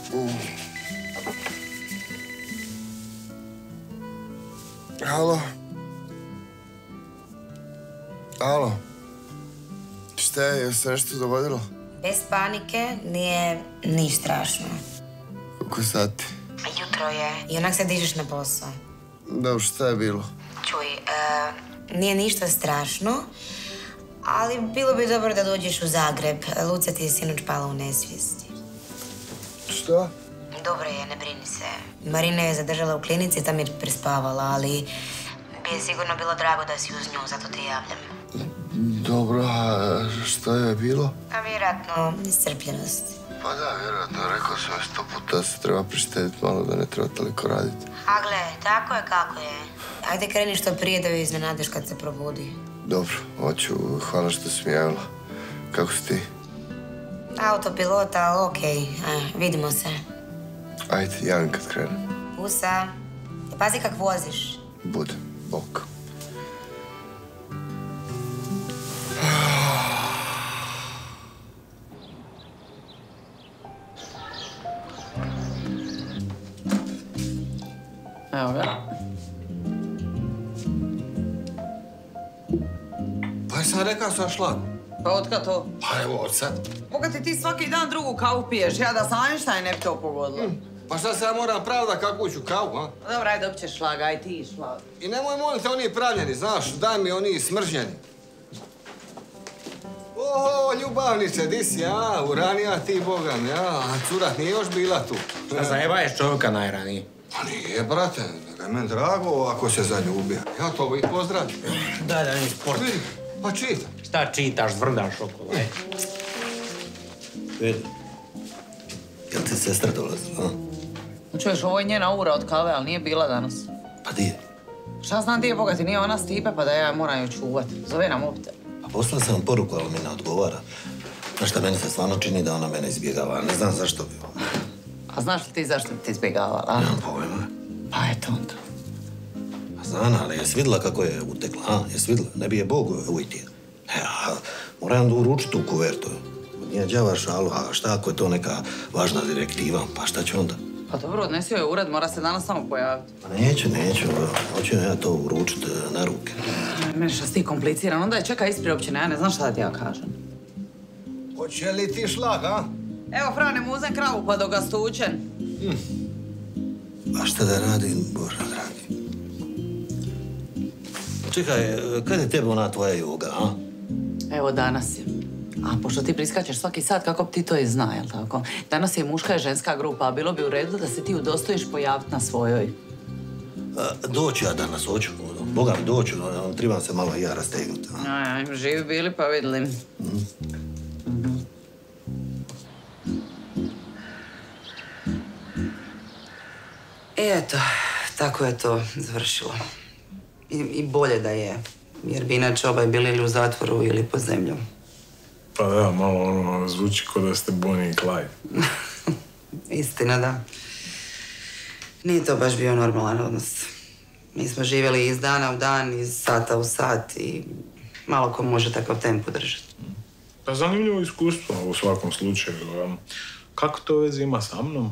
Alo? Alo? Šta je, je se nešto dogodilo? Bez panike, nije niš strašno. Koliko sati? Jutro je i onak se dižeš na posao. Dobro, šta je bilo? Čuj, nije ništa strašno, ali bilo bi dobro da dođeš u Zagreb. Luca ti je sinoć pala u nesvijesti. Šta? Dobro je, ne brini se. Marina je zadržala u klinici, tam je prespavala, ali bi je sigurno bilo drago da si uz nju, zato te javljam. Dobro, a šta je bilo? A vjerojatno iscrpljenost. Pa da, vjerojatno. Rekao sam je 100 puta da se treba prištediti malo, da ne treba toliko raditi. A gle, tako je kako je. Ajde kreni što prije da ju iznenadiš kad se probudi. Dobro, hoću. Hvala što si mi javila. Kako si ti? Autopilota, ali okej. Vidimo se. Ajde, javim kad krenem. Pusa. Pazi kak voziš. Bude. Bok. Evo ga. Pa sam rekao sa šlag. Pa otkad to? Pa evo od sad. Boga ti svaki dan drugu kavu piješ, ja da sam Einstein ne bi to pogodila. Pa šta se ja moram pravda kakvu ću kavu, a? Dobro, ajde općeš šlag, aj ti šlag. I nemoj molim te oni pravljeni, znaš, daj mi oni smržnjeni. Oho, ljubavnice, di si, a? Uranija ti, boga mi, a? Curat nije još bila tu. Šta zajebaješ čovjeka najraniji? Pa nije, brate, da je meni drago ako se zaljubio. Ja to ih pozdravim. Daj da mi sport. Vidi, pa čitam. Šta čitaš, zvrdaš okolo, aj? Vidi, jel ti sestra dolazila, a? Čuješ, ovo je njena ura od kave, ali nije bila danas. Pa di je? Šta znam di je, Boga ti, nije ona Stipe, pa da ja moram ju čuvat. Zove nam mobitel. Pa poslao sam poruku, ali mi ne odgovara. Znaš šta, meni se stvarno čini da ona mene izbjegava, ne znam zašto bi. A znaš li ti zašto bi ti izbjegavala, a? Nemam pojma. Pa eto onda. Pa znam, ali jesi vidjela kako je utekla, a? Jesi vidjela? Ne bi je Bog ujtio. Moram da uručiti tu kuvertu. Nije đava šalu, a šta ako je to neka važna direktiva? Pa šta će onda? Pa dobro, odnesi joj ured, mora se danas samo pojaviti. Pa neću. Hoću ja to uručiti na ruke. Meni šta si ti kompliciran, onda je čekaj ispred općine, ja ne znam šta da ti ja kažem. Hoće li ti šlag, a? Evo, Frane, mu uzem kravu pa dok ga stučen. A šta da radim, Bože dragi? Čekaj, kad je tebe ona tvoja joga, a? Evo, danas je. A pošto ti priskačeš svaki sat, kako bi ti to i zna, jel tako? Danas je muška i ženska grupa, a bilo bi u redu da se ti udostojiš pojaviti na svojoj. Doću ja danas, hoću. Boga mi doću, trebam se malo i ja rastegnuti. Aj, živi bili pa vidjeli. I eto, tako je to završilo. I bolje da je, jer bi inače obaj bili ili u zatvoru ili pod zemljom. Pa da, malo ono zvuči kao da ste Bonnie i Clyde. Istina, da. Nije to baš bio normalan odnos. Mi smo živjeli iz dana u dan, iz sata u sat i malo ko može takav tempo držati. Pa zanimljivo iskustvo u svakom slučaju. Kako to veze ima sa mnom?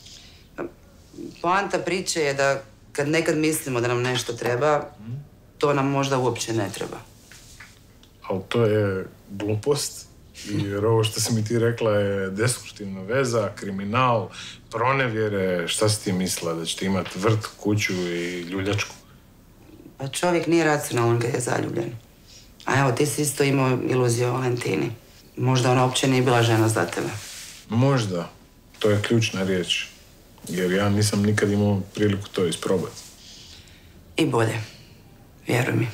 Poanta priče je da kad nekad mislimo da nam nešto treba, to nam možda uopće ne treba. Ali to je glupost. Jer ovo što si mi ti rekla je destruktivna veza, kriminal, pronevjere. Šta si ti mislila? Da ćete imati vrt, kuću i ljuljačku? Pa čovjek nije racionalan kad je zaljubljen. A evo, ti si isto imao iluziju o Valentini. Možda ona uopće nije bila žena za tebe. Možda. To je ključna riječ. Jer ja nisam nikad imao priliku to isprobati. I bolje. Vjeruj mi.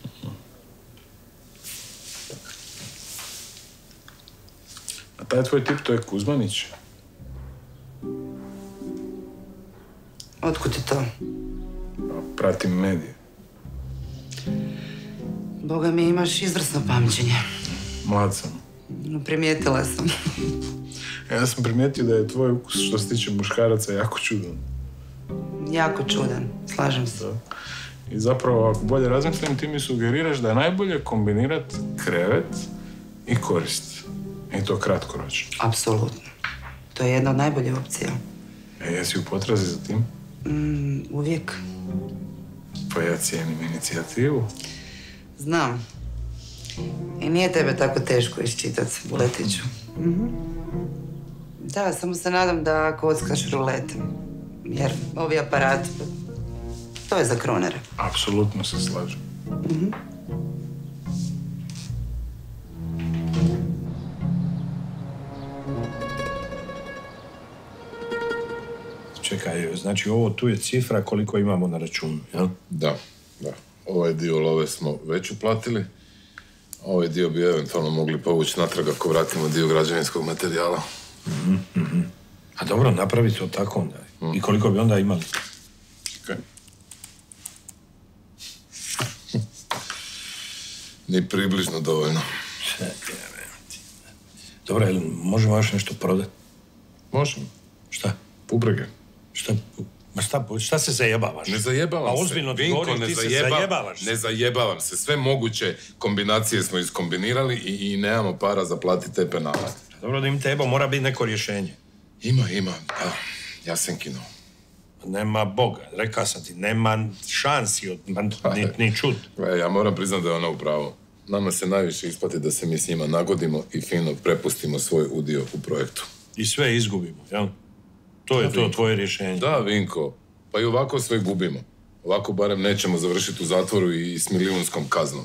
A taj tvoj tip, to je Kuzmanić? Otkud ti to? Pratim medije. Boga mi, imaš izvrsno pamćenje. Mlad sam. Primijetila sam. Ja sam primijetio da je tvoj ukus što se tiče muškaraca jako čudan. Jako čudan, slažem se. Da. I zapravo, ako bolje razmislim, ti mi sugeriraš da je najbolje kombinirati krevet i korist. I to kratkoročno. Apsolutno. To je jedna od najboljih opcija. Jesi u potrazi za tim? Uvijek. Pa ja cijenim inicijativu. Znam. I nije tebe tako teško iščitati, Buletiću. Da, samo se nadam da kockaš rulete. Jer ovi aparati, to je za kronere. Apsolutno se slažem. Čekaj, znači ovo tu je cifra koliko imamo na računu, jel? Da. Ovaj dio love smo već uplatili. Ovaj dio bi eventualno mogli povući natrag ako vratimo dio građevinskog materijala. A dobro, napravi to tako onda. I koliko bi onda imali? Okay. Ni približno dovoljno. Dobro, jel možemo još nešto prodati? Možemo. Šta? Bubrege. Šta? Ma šta se zajebavaš? Ne zajebavam se. Ozbiljno ti Vinko, govorim, ti se zajebavaš. Ne zajebavam se. Sve moguće kombinacije smo iskombinirali i nemamo para za platiti te penale. Dobro da im teba, mora biti neko rješenje. Ima. Jasenkino. Nema Boga, rekao sam ti, nema šansi ni čut. Ja moram priznati da je ona u pravu. Nama se najviše isplati da se mi s njima nagodimo i fino prepustimo svoj udio u projektu. I sve izgubimo, jel? To je to tvoje rješenje. Da, Vinko. Pa i ovako sve gubimo. Ovako barem nećemo završiti u zatvoru i s milijunskom kaznom.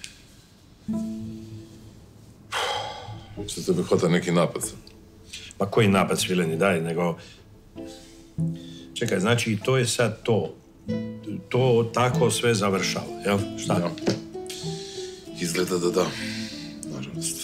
Što tebe hvata neki napad sad? Ma koji napad, Svileni, daj, nego... Čekaj, znači to je sad to. To tako sve završava, jel? Šta? Ja. Izgleda da. Nažalost.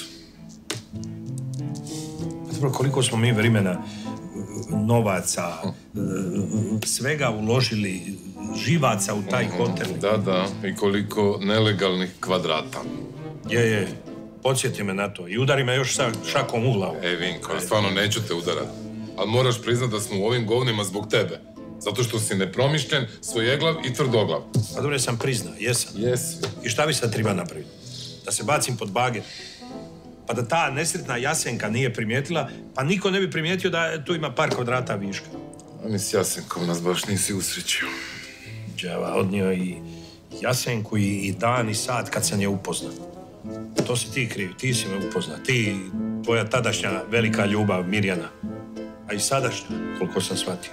Dobro, koliko smo mi vremena, novaca, svega uložili, živaca u taj hotel. Da. I koliko nelegalnih kvadrata. Je. Podsjeti me na to i udari me još sa šakom u glavu. Vinko, ja stvarno neću te udarati. Ali moraš priznat da smo u ovim govnima zbog tebe. Zato što si nepromišljen, svojeglav i tvrdoglav. Pa dobro, sam priznao, jesam. Jesi. I šta bi sad treba napraviti? Da se bacim pod bager? Pa da ta nesretna Jasenka nije primijetila, pa niko ne bi primijetio da tu ima par kvadrata viška. A mi s Jasenkom nas baš nisi usrećio. Đava, odnio i Jasenku i dan i sat kad sam je upoznao. To si ti kriv, ti si me upoznao. Ti, tvoja tadašnja velika ljubav Mirjana. A i sadašnja, koliko sam shvatio.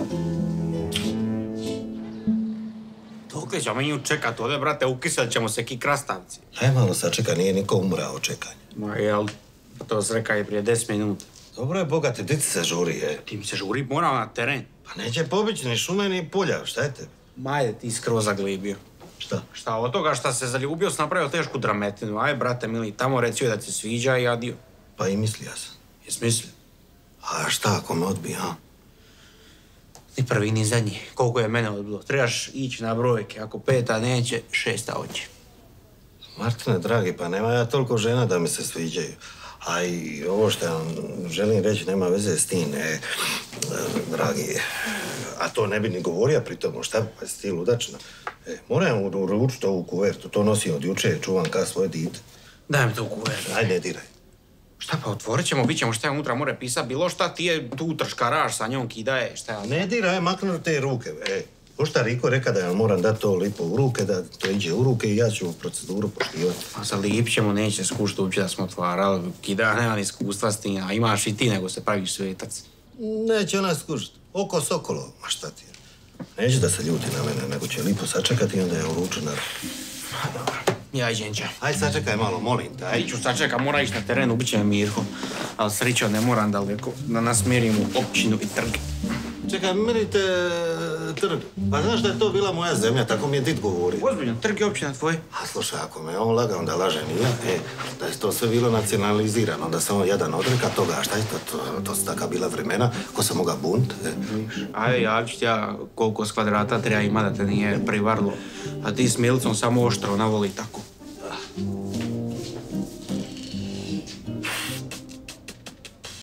Dokle ćemo mi nju čekat ovdje, brate, ukiselit ćemo se ki krastavci. Aj malo sačeka, nije niko umrao od čekanja. Ma jel, to se reka i prije 10 minuta. Dobro je, bogate, di ti se žuri, je? Ti mi se žuri, moram na teren. Pa neće pobići ni šume, ni polja, šta je tebi? Ma ajde, ti skroz zaglibio. Šta? Šta od toga šta se zaljubio, sam napravio tešku drametinu. Aj, brate mili, tamo recio da ti se sviđa i adio. Pa i mislio sam. Jes mislio? A šta ako me odbija, a? Ni prvi, ni zadnji. Koliko je mene odbilo. Trebaš ići na brojke. Ako 5 neće, 6 hoće. Martine, dragi, pa nema ja toliko žena da mi se sviđaju. A i ovo što ja vam želim reći nema veze s tim, dragi. A to ne bi ni govorio pri tomu, šta pa si ti ludačna. Moram uručiti ovu kuvertu, to nosim od juče, čuvam ka svoje dite. Daj mi tu kuvertu. Aj, ne diraj. Šta pa, otvorit ćemo, bit ćemo šta je unutra, more pisat, bilo šta ti je tu trškaraš sa njom, kidaje, šta je... Ne diraj, maknu te ruke, Pošta Riko reka da ja moram dati to lipo u ruke, da to iđe u ruke i ja ću proceduru poštivati. Pa za lip ćemo, neće skušati uopće da smo otvarali, kida, nema ni iskustva s tim, a imaš i ti nego se praviš svetac. Neće ona skušati, oko sokolo, ma šta ti je. Neće da se ljuti na mene, nego će lipo sačekati i onda je uruču na ruke. Pa dobro. Ja iđem ća. Aj, sačekaj malo, molim te, aj. Iću sačekam, mora ići na terenu, bit će me Mirko. Ali srećo, ne moram daleko, da nas mjerim u općinu i trg. Čekaj, merite trg. Pa znaš da je to bila moja zemlja, tako mi je did govori. Ozbiljno, trg je općina tvoje. A slušaj, ako me on lagao da laže nije, da je to sve bilo nacionalizirano, da samo jedan odreka toga, a šta je to su taka bila vremena, ko se moga bunt. Ajde, ja ću ti ja koliko s kvadrata treba ima da te nije privarlo. A ti s Milicom samo oštro, ona voli tako.